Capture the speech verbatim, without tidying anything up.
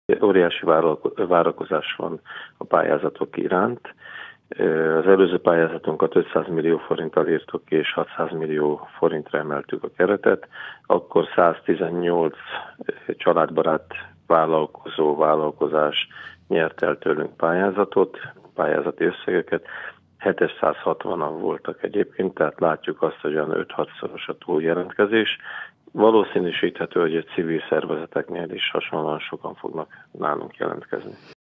Óriási várakozás van a pályázatok iránt. Az előző pályázatunkat ötszáz millió forinttal írtuk ki, és hatszáz millió forintra emeltük a keretet. Akkor száztizennyolc családbarát vállalkozó vállalkozás nyert el tőlünk pályázatot, pályázati összegeket. hétszázhatvanan voltak egyébként, tehát látjuk azt, hogy olyan öt-hatszoros a túljelentkezés. Valószínűsíthető, hogy a civil szervezeteknél is hasonlóan sokan fognak nálunk jelentkezni.